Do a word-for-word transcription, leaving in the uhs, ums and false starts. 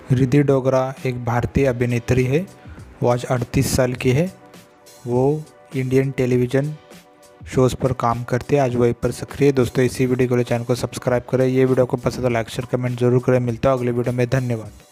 रिद्धि डोगरा एक भारतीय अभिनेत्री है। वो आज अड़तीस साल की है। वो इंडियन टेलीविज़न शोज़ पर काम करती है। आज वहीं पर सक्रिय। दोस्तों, इसी वीडियो के लिए चैनल को सब्सक्राइब करें। ये वीडियो को पसंद तो लाइक शेयर कमेंट जरूर करें। मिलता है अगले वीडियो में। धन्यवाद।